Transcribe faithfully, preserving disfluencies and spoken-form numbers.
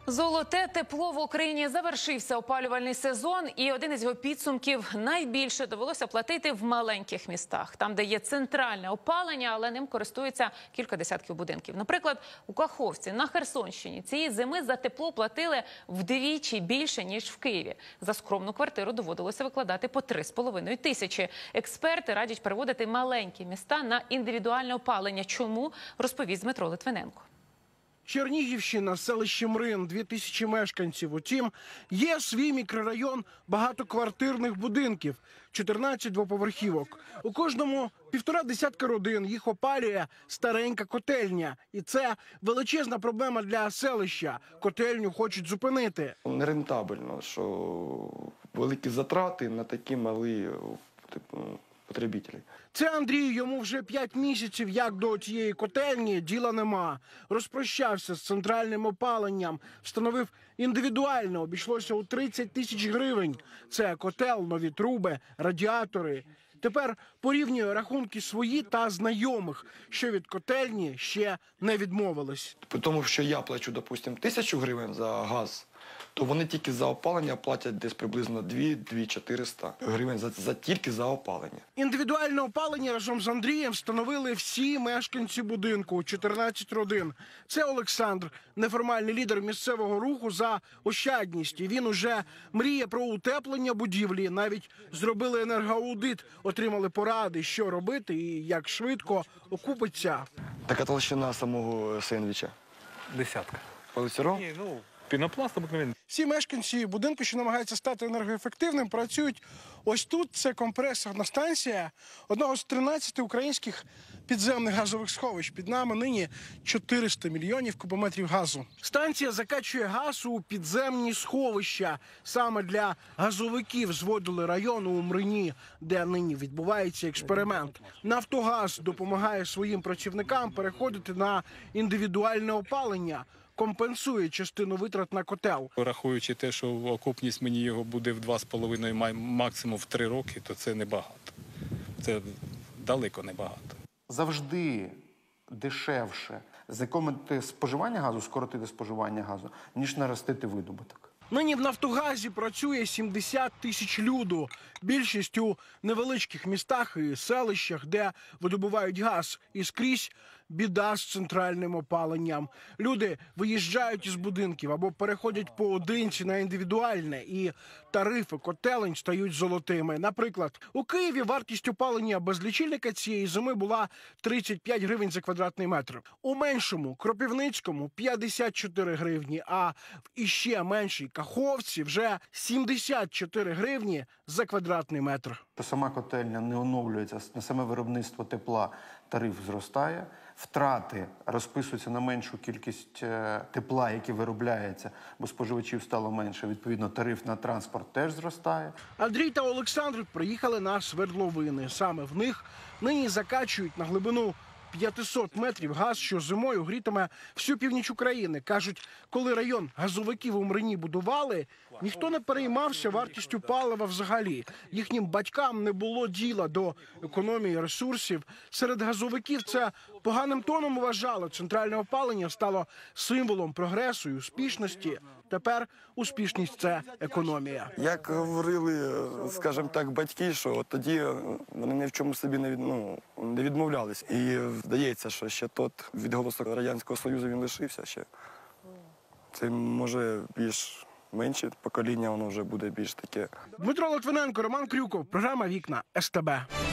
Золоте тепло в Україні. Завершився опалювальний сезон, і один із його підсумків – найбільше довелося платити в маленьких містах. Там, де є центральне опалення, але ним користуються кілька десятків будинків. Наприклад, у Каховці на Херсонщині цієї зими за тепло платили вдвічі більше, ніж в Києві. За скромну квартиру доводилося викладати по три з половиною тисячі. Експерти радять переводити маленькі міста на індивідуальне опалення. Чому? Розповість Дмитро Литвиненко. Чернігівщина, селище Мрин, дві тисячі мешканців. Утім, є свій мікрорайон багатоквартирних будинків, чотирнадцять двоповерхівок. У кожному півтора десятка родин, їх опалює старенька котельня. І це величезна проблема для селища. Котельню хочуть зупинити. Нерентабельно, що великі затрати на такі малі типу, потребителі. Це Андрій, йому вже п'ять місяців, як до цієї котельні, діла нема. Розпрощався з центральним опаленням, встановив індивідуально, обійшлося у тридцять тисяч гривень. Це котел, нові труби, радіатори. Тепер порівнює рахунки свої та знайомих, що від котельні ще не відмовились. Тому що я плачу, допустимо, тисячу гривень за газ, то вони тільки за опалення платять десь приблизно дві-дві чотириста гривень за, за, тільки за опалення. Індивідуальне опалення разом з Андрієм встановили всі мешканці будинку, чотирнадцять родин. Це Олександр, неформальний лідер місцевого руху за ощадність. І він уже мріє про утеплення будівлі, навіть зробили енергоаудит, отримали поради, що робити і як швидко окупиться. Така толщина самого сендвіча? Десятка. Полицюров? Ні, ну, пінопласт обикновенний. Всі мешканці будинку, що намагаються стати енергоефективним, працюють ось тут. Це компресорна станція одного з тринадцяти українських підземних газових сховищ. Під нами нині чотириста мільйонів кубометрів газу. Станція закачує газ у підземні сховища. Саме для газовиків зводили район у Мрині, де нині відбувається експеримент. Нафтогаз допомагає своїм працівникам переходити на індивідуальне опалення. Компенсує частину витрат на котел. Рахуючи те, що окупність мені його буде в два з половиною, максимум в три роки, то це небагато. Це далеко небагато. Завжди дешевше зекономити споживання газу, скоротити споживання газу, ніж наростити видобуток. Нині в Нафтогазі працює сімдесят тисяч люду. Більшість у невеличких містах і селищах, де видобувають газ. І скрізь біда з центральним опаленням. Люди виїжджають із будинків або переходять поодинці на індивідуальне. І тарифи котелень стають золотими. Наприклад, у Києві вартість опалення без лічильника цієї зими була тридцять п'ять гривень за квадратний метр. У меншому, Кропивницькому, п'ятдесят чотири гривні, а в іще меншій Каховці вже сімдесят чотири гривні за квадратний метр. Сама котельня не оновлюється, на саме виробництво тепла тариф зростає, втрати розписуються на меншу кількість тепла, яке виробляється, бо споживачів стало менше. Відповідно, тариф на транспорт теж зростає. Андрій та Олександр приїхали на свердловини. Саме в них нині закачують на глибину п'ятсот метрів газ, що зимою грітиме всю північ України. Кажуть, коли район газовиків у Мрині будували, ніхто не переймався вартістю палива взагалі. Їхнім батькам не було діла до економії ресурсів. Серед газовиків це поганим тоном вважали. Центральне опалення стало символом прогресу і успішності. Тепер успішність – це економія. Як говорили, скажімо так, батьки, що тоді вони ні в чому собі не, від, ну, не відмовлялись. І здається, що ще тот відголосок Радянського Союзу він лишився ще. Це може більш менше покоління, воно вже буде більш таке. Дмитро Литвиненко, Роман Крюков, програма «Вікна ес те бе».